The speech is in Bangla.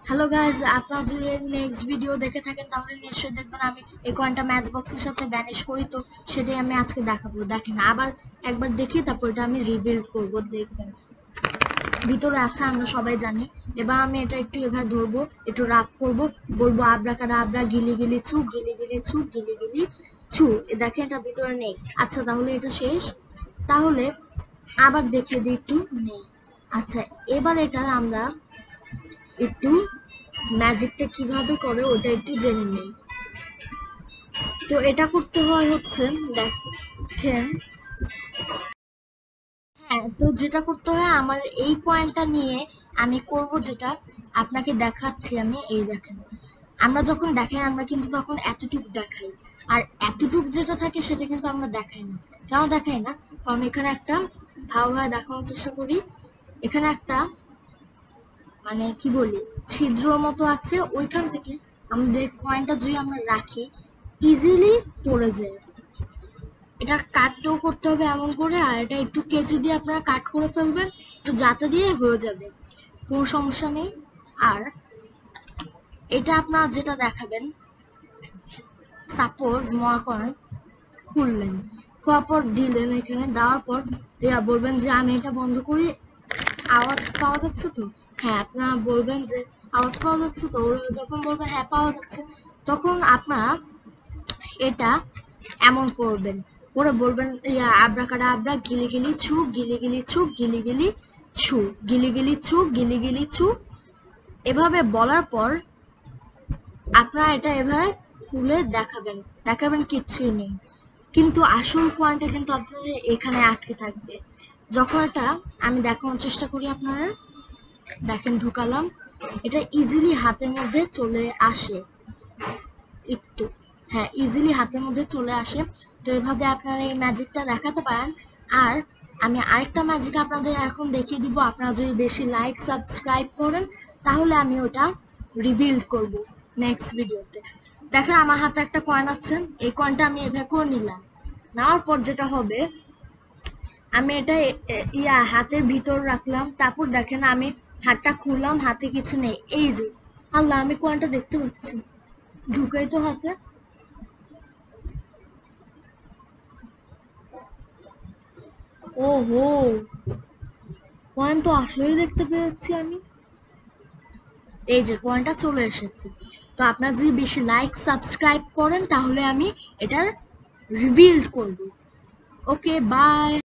হ্যালো গাইজ, আপনারা যদি নেক্সট ভিডিও দেখে থাকেন তাহলে নিশ্চয়ই দেখবেন আমি এই কয়েনটা ম্যাচ বক্সের সাথে ভ্যানিশ করি, তো সেটাই আমি আজকে দেখাবো। দেখেন, আবার একবার দেখি, তারপর এটা আমি রিবিল্ড করবো। দেখবেন ভিতরে আছে, আমরা সবাই জানি। এবার আমি এটা একটু এভাবে ধরবো, একটু রাব করবো, বলবো আবরা গিলি গিলি ছু, গিলি গিলি ছু, গিলি গিলি ছু। দেখেন এটা ভিতরে নেই। আচ্ছা, তাহলে এটা শেষ। তাহলে আবার দেখিয়ে দিই, একটু নেই। আচ্ছা, এবার এটার আমরা একটু ম্যাজিকটা কিভাবে করে ওটা একটু জেনে নেই। তো এটা করতে হয় হচ্ছে, দেখেন, হ্যাঁ, তো যেটা করতে হয়, আমার এই পয়েন্টটা নিয়ে আমি করব যেটা আপনাকে দেখাচ্ছি। আমি এই দেখেন, আমরা যখন দেখাই আমরা কিন্তু তখন এতটুক দেখাই, আর এতটুক যেটা থাকে সেটা কিন্তু আমরা দেখাই না। কেন দেখাই না? কারণ এখানে একটা ভালোভাবে দেখানোর চেষ্টা করি। এখানে একটা, মানে কি বলি, ছিদ্র মতো আছে, ওইখান থেকে আমাদের কয়েনটা যদি আমরা রাখি ইজিলি পড়ে যায়। এটা কাটও করতে হবে এমন করে, আর এটা একটু কেচি দিয়ে আপনারা কাট করে ফেলবেন, একটু জাতা দিয়ে হয়ে যাবে, কোনো সমস্যা নেই। আর এটা আপনারা যেটা দেখাবেন, সাপোজ মনে করেন খুললেন, খোয়ার পর দিলেন, এখানে দেওয়ার পর বলবেন যে আমি এটা বন্ধ করি, আওয়াজ পাওয়া যাচ্ছে তো? হ্যাঁ, আপনারা বলবেন যে আওয়াজ পাওয়া যাচ্ছে তো। ওরা যখন বলবে হ্যাঁ পাওয়া যাচ্ছে, তখন আপনারা এটা এমন করবেন, করে বলবেন আবরা গিলি গিলি ছু, গিলি গিলি ছু, গিলি গিলি ছু, গিলি গিলি ছু, গিলি গিলি ছু। এভাবে বলার পর আপনারা এটা এভাবে খুলে দেখাবেন, দেখাবেন কিচ্ছুই নেই, কিন্তু আসল পয়েন্টটা কিন্তু আপনাদের এখানে আটকে থাকবে। যখন এটা আমি দেখানোর চেষ্টা করি, আপনারা দেখেন ঢুকালাম, এটা ইজিলি হাতের মধ্যে চলে আসে একটু, হ্যাঁ, ইজিলি হাতের মধ্যে চলে আসে। তো এভাবে আপনারা এই ম্যাজিকটা দেখাতে পারেন। আর আমি আরেকটা ম্যাজিক আপনাদের এখন দেখিয়ে দিব। আপনারা যদি বেশি লাইক সাবস্ক্রাইব করেন তাহলে আমি ওটা রিবিল্ড করব নেক্সট ভিডিওতে। দেখেন আমার হাতে একটা কয়েন আছে, এই কয়েনটা আমি এভাবে করে নিলাম। নেওয়ার পর যেটা হবে, আমি এটা হাতের ভিতর রাখলাম, তারপর দেখেন আমি হাতটা খুললাম, হাতে কিছু নেই। এই যে আল্লাহ, আমি কয়েনটা দেখতে পাচ্ছি, ঢুকাই তো হাতে। ওহো, কয়েন তো আসলেই দেখতে পেয়েছি আমি। এই যে কয়েনটা চলে এসেছে। তো আপনারা যদি বেশি লাইক সাবস্ক্রাইব করেন তাহলে আমি এটার রিভিল করব। Okay, by.